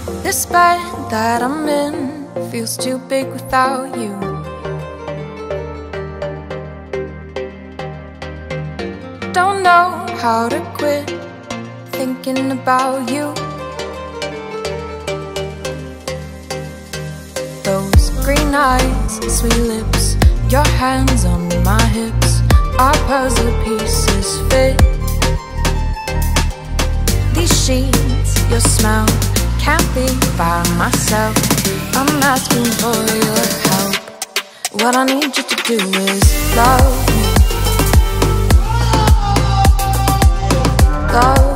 This bed that I'm in feels too big without you. Don't know how to quit thinking about you. Those green eyes and sweet lips, your hands on my hips, our puzzle pieces fit. These sheets, your smell, can't be by myself. I'm asking for your help. What I need you to do is love me. Love